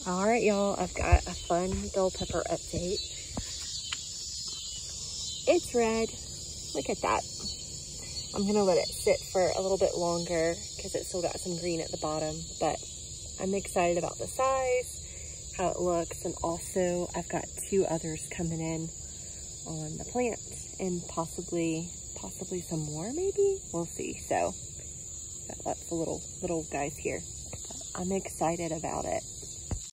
All right, y'all, I've got a fun bell pepper update. It's red. Look at that. I'm gonna let it sit for a little bit longer because it's still got some green at the bottom, but I'm excited about the size, how it looks, and also I've got 2 others coming in on the plant and possibly some more, maybe. We'll see. So got lots of little guys here. I'm excited about it.